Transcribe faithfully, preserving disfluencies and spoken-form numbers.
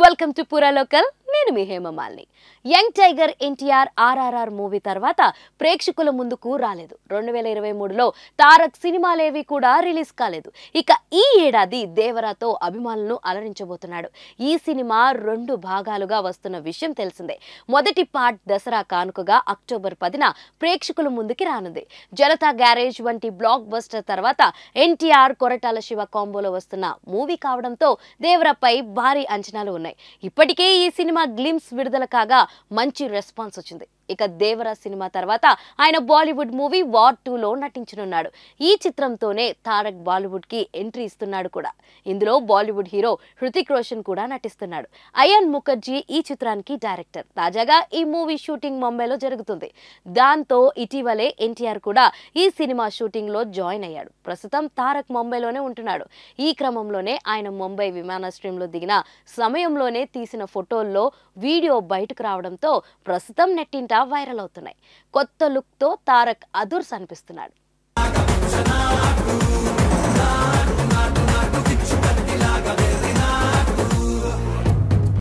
Welcome to Poora local. నేను మీ Hemamalini. Young tiger NTR RRR movie తర్వాత ప్రేక్షకుల ముందుకు రాలేదు. రెండు వేల ఇరవై మూడులో తారక్ సినిమాలేవి కూడా రిలీజ్ కాలేదు. ఇక ఈ ఏడాది దేవరాతో అభిమానులను అలరించబోతున్నాడు. ఈ సినిమా రెండు భాగాలుగా వస్తున్న విషయం తెలిసిందే. మొదటి పార్ట్ దసరా కానుకగా అక్టోబర్ పదిన ప్రేక్షకుల ముందుకి రానుంది. జనతా గ్యారేజ్ వంటి బ్లాక్ బస్టర్ తర్వాత ఎన్టీఆర్ కొరటాల శివ కాంబోలో వస్తున్న మూవీ కావడంతో దేవరాపై భారీ అంచనాలు ఉన్నాయి. ఇప్పటికే ఈ సినిమా గ్లిమ్స్ విడుదల కాగా మంచి రెస్పాన్స్ వచ్చింది. ఇక దేవరా సినిమా తర్వాత ఆయన బాలీవుడ్ మూవీ వార్ టూ లో నటించనున్నాడు. ఈ చిత్రంతోనే తారక్ బాలీవుడ్ కి ఎంట్రీ ఇస్తున్నాడు కూడా. ఇందులో బాలీవుడ్ హీరో హృతిక్ రోషన్ కూడా నటిస్తున్నాడు. అయాన్ ముఖర్జీ ఈ చిత్రానికి డైరెక్టర్. తాజాగా ఈ మూవీ షూటింగ్ ముంబైలో జరుగుతుంది. దాంతో ఇటీవలే ఎన్టీఆర్ కూడా ఈ సినిమా షూటింగ్ లో జాయిన్ అయ్యాడు. ప్రస్తుతం తారక్ ముంబైలోనే ఉంటున్నాడు. ఈ క్రమంలోనే ఆయన ముంబై విమానాశ్రయంలో దిగిన సమయంలోనే తీసిన ఫోటోల్లో వీడియో బయటకు రావడంతో ప్రస్తుతం నెట్టింట వైరల్ అవుతున్నాయి. కొత్త లుక్ తో తారక్ అదుర్స్ అనిపిస్తున్నాడు.